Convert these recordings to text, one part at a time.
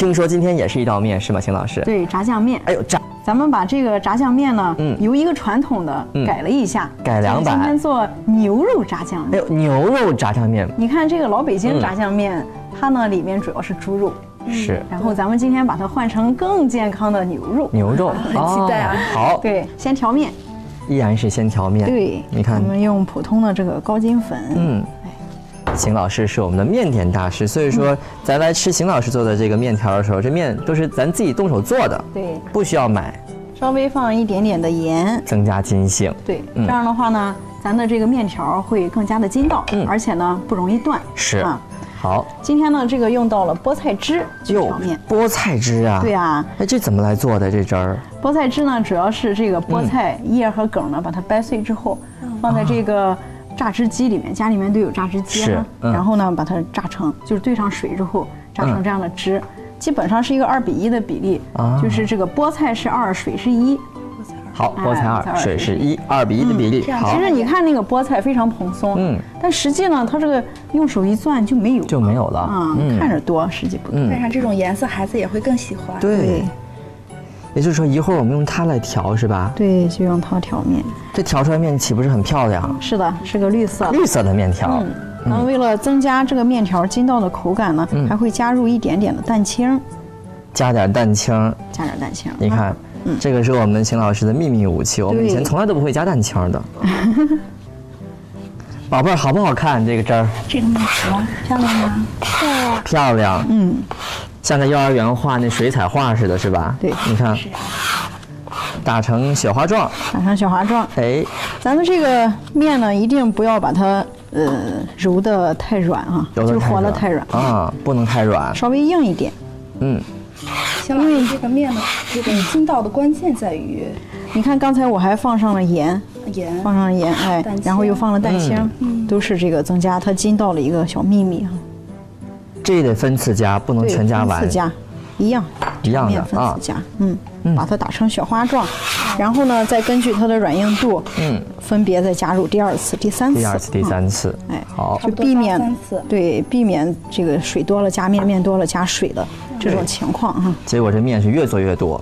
听说今天也是一道面是吗，邢老师？ 对，炸酱面。 哎呦，炸！ 咱们把这个炸酱面呢，由一个传统的改了一下， 改良版。 今天做牛肉炸酱面。 哎呦，牛肉炸酱面。 你看这个老北京炸酱面，它呢里面主要是猪肉。 是。 然后咱们今天把它换成更健康的牛肉。 牛肉， 很期待啊！ 好。 对，先调面。 依然是先调面。 对， 你看， 我们用普通的这个高筋粉。 邢老师是我们的面点大师，所以说咱来吃邢老师做的这个面条的时候，这面都是咱自己动手做的， 对， 不需要买。 稍微放一点点的盐， 增加筋性。 对，这样的话呢，咱的这个面条会更加的筋道，而且呢不容易断。 是啊，好。今天呢，这个用到了菠菜汁去调面。 菠菜汁啊？ 对啊。 哎，这怎么来做的这汁儿？ 菠菜汁呢，主要是这个菠菜叶和梗呢，把它掰碎之后，放在这个榨汁机里面，家里面都有榨汁机啊。然后呢，把它榨成，就是兑上水之后榨成这样的汁。基本上是一个2:1的比例，就是这个菠菜是2，水是1。 好，菠菜2，水是1，2:1的比例。 其实你看那个菠菜非常蓬松，但实际呢，它这个用手一攥就没有了啊，看着多，实际不多。 带上这种颜色，孩子也会更喜欢。 对，也就是说一会儿我们用它来调是吧？ 对，就用它调面。 这调出来面岂不是很漂亮？ 是的，是个绿色的面条。 那为了增加这个面条筋道的口感呢，还会加入一点点的蛋清。 加点蛋清。你看，这个是我们邢老师的秘密武器，我们以前从来都不会加蛋清的。宝贝儿，好不好看这个汁儿？ 这个面条漂亮吗？ 漂亮。像在幼儿园画那水彩画似的，是吧？ 对， 你看，打成雪花状。哎， 咱们这个面呢，一定不要把它揉得太软啊，就和得太软啊，不能太软， 稍微硬一点。 邢老师，这个面呢，这个筋道的关键在于， 你看刚才我还放上了盐，哎，然后又放了蛋清，都是这个增加它筋道的一个小秘密啊。 这得分次加，不能全加完。 分次加，一样的分次加。把它打成雪花状，然后呢，再根据它的软硬度，分别再加入第2次、第3次。 哎，好， 就避免这个水多了加面，面多了加水的这种情况哈。 结果这面是越做越多，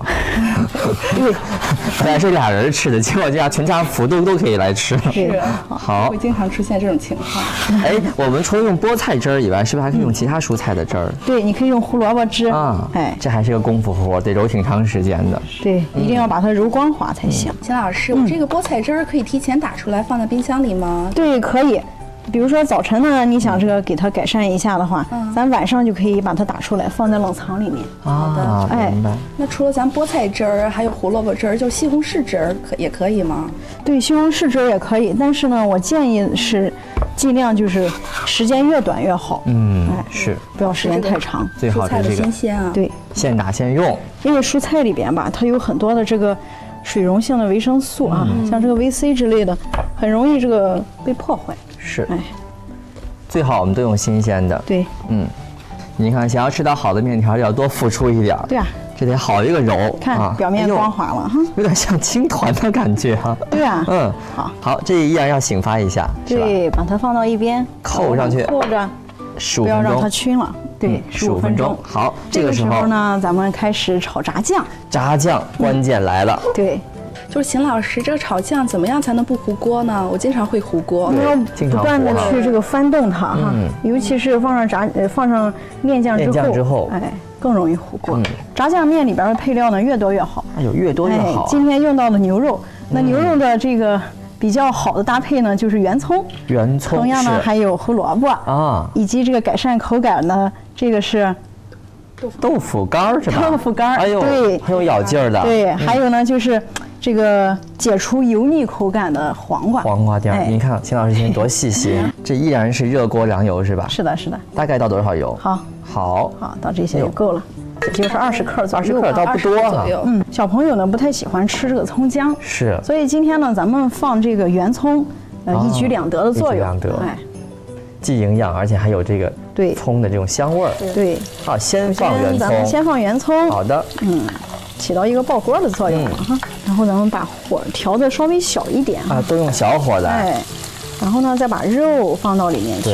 本来是俩人吃的，结果全家福都可以来吃。 是， 好， 会经常出现这种情况。 哎，我们除了用菠菜汁儿以外，是不是还可以用其他蔬菜的汁儿？ 对，你可以用胡萝卜汁啊。哎，这还是个功夫活，得揉挺长时间的。 对，一定要把它揉光滑才行。 邢老师，我这个菠菜汁儿可以提前打出来放在冰箱里吗？ 对，可以。比如说早晨呢，你想这个给它改善一下的话，咱晚上就可以把它打出来，放在冷藏里面。 好的， 明白。 那除了咱菠菜汁儿，还有胡萝卜汁儿，就西红柿汁儿也可以吗？ 对，西红柿汁儿也可以，但是呢，我建议是尽量就是时间越短越好。 是， 不要时间太长。 最好是这个新鲜啊。 对， 现打现用。 因为蔬菜里边吧，它有很多的这个水溶性的维生素啊，像这个维 C 之类的，很容易这个被破坏。 是，哎，最好我们都用新鲜的。 对， 你看，想要吃到好的面条，要多付出一点。 对啊， 这得好一个揉， 看表面光滑了哈， 有点像青团的感觉哈。 对啊，好， 这依然要醒发一下， 对，把它放到一边， 扣上去， 扣着 ，15分钟， 不要让它熏了。对，15分钟。 好， 这个时候呢，咱们开始炒炸酱。 炸酱关键来了。 对。 就是邢老师，这个炒酱怎么样才能不糊锅呢？我经常会糊锅， 你要不断的去这个翻动它哈，尤其是放上面酱之后，哎，更容易糊锅。炸酱面里边的配料呢，越多越好。 哎呦，越多越好。 今天用到的牛肉，那牛肉的这个比较好的搭配呢，就是圆葱。同样呢，还有胡萝卜啊，以及这个改善口感呢，这个是豆腐干是吧？ 豆腐干， 哎呦， 对， 很有咬劲儿的。 对，还有呢，就是这个解除油腻口感的黄瓜丁儿。你看邢老师今天多细心，这依然是热锅凉油是吧？ 是的。 大概倒多少油？好， 倒这些就够了。就是20克左右 ，20克倒不多哈。 小朋友呢不太喜欢吃这个葱姜， 是， 所以今天呢咱们放这个圆葱，一举两得的作用。 哎，既营养，而且还有这个葱的这种香味儿。 对， 好，先放圆葱。 咱们先放圆葱。 好的。 起到一个爆锅的作用哈。然后咱们把火调的稍微小一点啊，都用小火的。 哎，然后呢再把肉放到里面去。 对，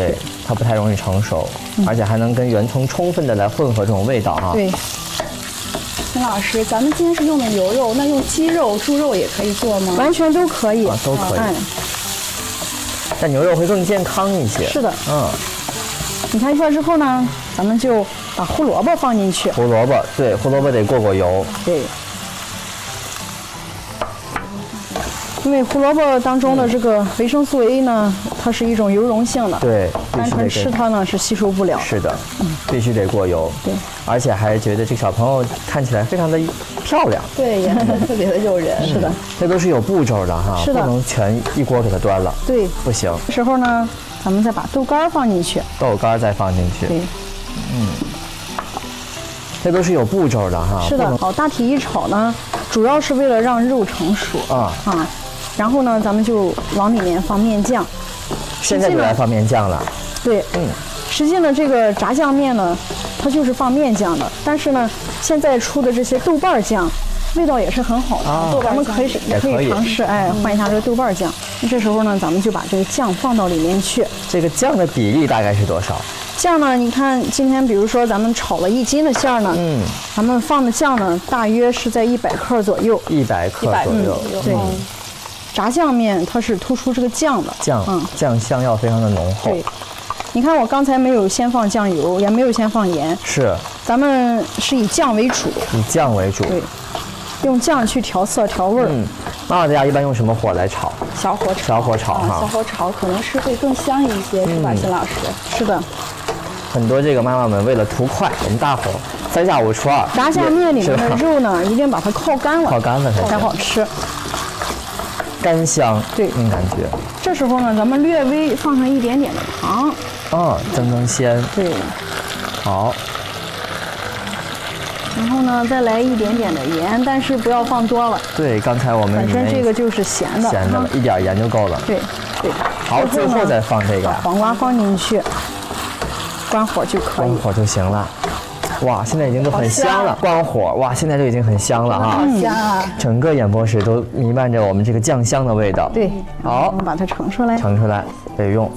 它不太容易成熟，而且还能跟圆葱充分的来混合这种味道啊。 对。陈老师，咱们今天是用的牛肉，那用鸡肉、猪肉也可以做吗？ 完全都可以， 都可以。但牛肉会更健康一些。 是的，你看一块之后呢，咱们就把胡萝卜放进去。 胡萝卜，对，胡萝卜得过油。 对。因为胡萝卜当中的这个维生素 A 呢，它是一种油溶性的， 对， 单纯吃它呢是吸收不了。 是的，必须得过油。 对， 而且还觉得这个小朋友看起来非常的漂亮。 对，颜色特别的诱人。 是的， 这都是有步骤的哈， 是的， 不能全一锅给它端了。 对， 不行。 这时候呢，咱们再把豆干放进去。 豆干再放进去。 对， 这都是有步骤的哈。 是的，好，大体一炒呢，主要是为了让肉成熟啊。然后呢，咱们就往里面放面酱。 现在就来放面酱了。 对，实际呢，这个炸酱面呢，它就是放面酱的。但是呢，现在出的这些豆瓣酱，味道也是很好的。咱们也可以尝试，换一下这个豆瓣酱。那这时候呢，咱们就把这个酱放到里面去。 这个酱的比例大概是多少？ 酱呢，你看今天比如说咱们炒了1斤的馅儿呢，咱们放的酱呢，大约是在100克左右。 100克左右。 对。炸酱面它是突出这个酱的， 酱香要非常的浓厚。 对，你看我刚才没有先放酱油，也没有先放盐， 是， 咱们是以酱为主。 以酱为主。 对，用酱去调色调味儿。 妈妈在家一般用什么火来炒？ 小火炒。 小火炒哈。 小火炒可能是会更香一些，是吧，辛老师？ 是的。 很多这个妈妈们为了图快，我们大伙3下5除2。 炸酱面里面的肉呢，一定把它靠干了， 靠干了才好吃。 干香， 对， 感觉。 这时候呢，咱们略微放上一点点的糖， 增鲜。 对， 好。 然后呢，再来一点点的盐，但是不要放多了。 对，刚才我们本身这个就是咸的， 咸的了，一点盐就够了。 对，对。 好，最后再放这个黄瓜放进去，关火就可以。 关火就行了。哇，现在已经都很香了，关火，哇，现在就已经很香了啊！ 好香啊！ 整个演播室都弥漫着我们这个酱香的味道。 对， 好， 我们把它盛出来。 盛出来，备用。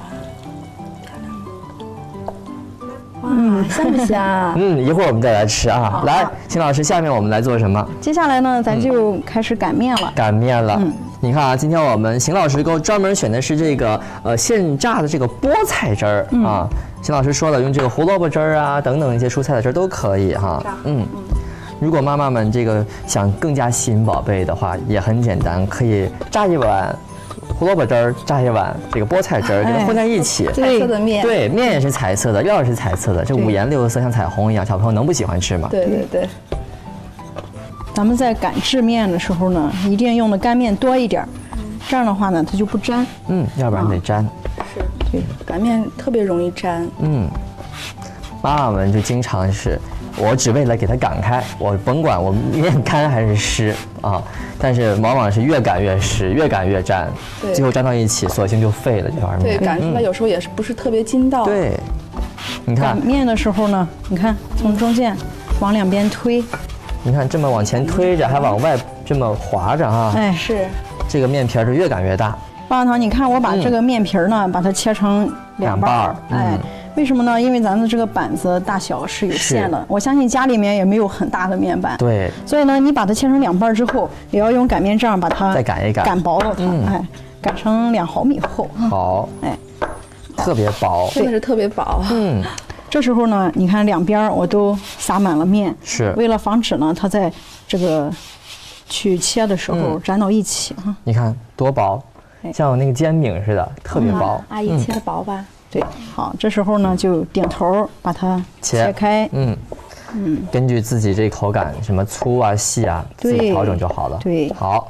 香不香？ 一会儿我们再来吃啊。来，辛老师，下面我们来做什么？ 接下来呢，咱就开始擀面了。 擀面了。你看啊，今天我们邢老师给我专门选的是这个现榨的这个菠菜汁儿啊。邢老师说了，用这个胡萝卜汁儿啊等等一些蔬菜的汁儿都可以哈。如果妈妈们这个想更加吸引宝贝的话，也很简单，可以榨一碗胡萝卜汁儿，榨一碗这个菠菜汁儿，给它混在一起。 彩色的面。 对，面也是彩色的，料也是彩色的，这5颜6色像彩虹一样，小朋友能不喜欢吃吗？ 对对对。 咱们在擀制面的时候呢，一定用的干面多一点，这样的话呢，它就不粘。 要不然得粘。 是，对，擀面特别容易粘。 妈妈们就经常是，我只为了给它擀开，我甭管我面干还是湿啊，但是往往是越擀越湿，越擀越粘，最后粘到一起，索性就废了这碗面。 对，擀出来有时候也是不是特别筋道。 对，你看擀面的时候呢，你看从中间往两边推。 你看这么往前推着，还往外这么滑着哈。 是。 这个面皮是越擀越大。 棒棒糖，你看我把这个面皮呢，把它切成2半儿。为什么呢？因为咱的这个板子大小是有限的，我相信家里面也没有很大的面板。 对。 所以呢，你把它切成2半之后，也要用擀面杖把它再擀一擀， 擀薄了它，擀成2毫米厚。 好。特别薄。 真的是特别薄。 这时候呢，你看两边我都撒满了面， 是为了防止呢它在这个去切的时候粘到一起哈。 你看多薄，像我那个煎饼似的，特别薄。 阿姨切的薄吧？ 对，好，这时候呢就顶头把它切开。 根据自己这口感，什么粗啊、细啊，自己调整就好了。 对， 好。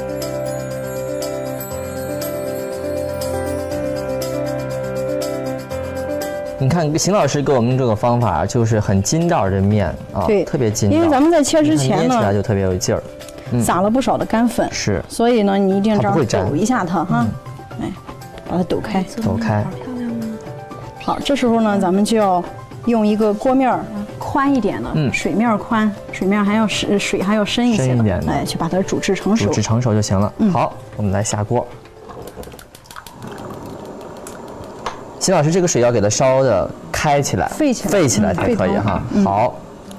你看，邢老师给我们这个方法就是很筋道的面啊， 对， 特别筋道。 因为咱们在切之前呢， 捏起来就特别有劲儿， 撒了不少的干粉， 是， 所以呢，你一定这样抖一下它哈，把它抖开， 抖开。 好，这时候呢，咱们就要用一个锅面宽一点的，水面宽，水面还要水还要深一些的，去把它煮制成熟， 煮制成熟就行了。好，我们来下锅。 秦老师，这个水要给它烧的开起来， 沸起来， 沸起来才可以哈。好。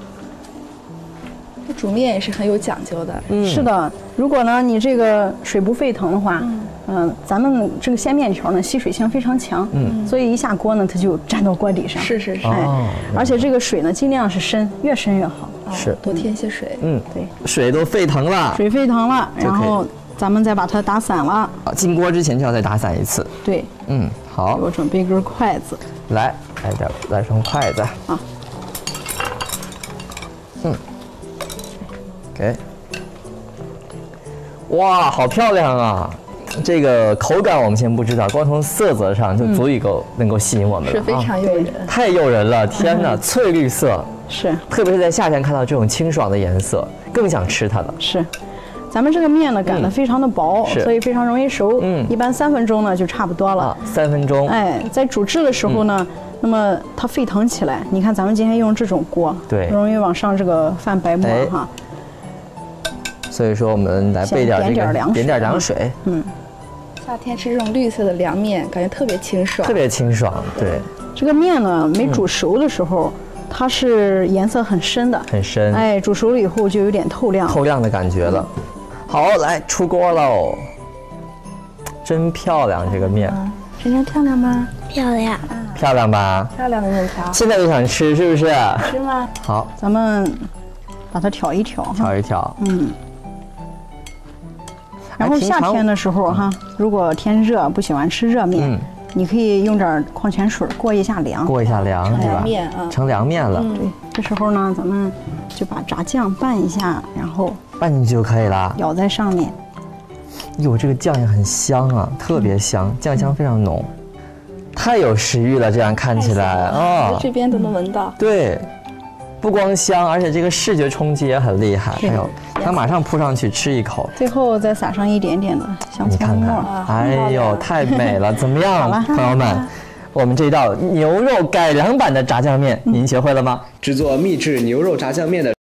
煮面也是很有讲究的。 是的，如果呢你这个水不沸腾的话，咱们这个鲜面条呢吸水性非常强，所以一下锅呢它就粘到锅底上。 是。 而且这个水呢尽量是深，越深越好。 是， 多添些水。 对， 水都沸腾了， 水沸腾了，然后咱们再把它打散了。 进锅之前就要再打散一次。 对， 好， 给我准备一根筷子， 来双筷子啊。 给，哇，好漂亮啊！这个口感我们先不知道，光从色泽上就足以能够吸引我们了， 是非常诱人， 太诱人了！天哪，翠绿色， 是， 特别是在夏天看到这种清爽的颜色，更想吃它了。 是，咱们这个面呢擀得非常的薄，所以非常容易熟。一般3分钟呢就差不多了。 3分钟。 哎，在煮制的时候呢，那么它沸腾起来，你看咱们今天用这种锅， 对， 容易往上这个泛白沫哈。 所以说我们来备点点凉水。 夏天吃这种绿色的凉面，感觉特别清爽。 特别清爽，对。 这个面呢，没煮熟的时候，它是颜色很深的， 很深。 哎，煮熟了以后就有点透亮的感觉了。好，来出锅喽！真漂亮，这个面。 真真漂亮吗？ 漂亮。 漂亮吧？ 漂亮的面条。 现在就想吃，是不是？ 吃吗？ 好， 咱们把它挑一挑， 挑一挑。 然后夏天的时候哈，如果天热不喜欢吃热面，你可以用点矿泉水过一下凉。 过一下凉，对吧？成凉面了。 对，这时候呢，咱们就把炸酱拌一下，然后拌进去就可以了。 舀在上面。 哟，这个酱也很香啊，特别香，酱香非常浓，太有食欲了。这样看起来啊， 这边都能闻到。 对。不光香，而且这个视觉冲击也很厉害。还有，它马上扑上去吃一口， 最后再撒上一点点的香葱末。 你看看，哎呦，太美了！怎么样，朋友们？我们这道牛肉改良版的炸酱面，您学会了吗？ 制作秘制牛肉炸酱面的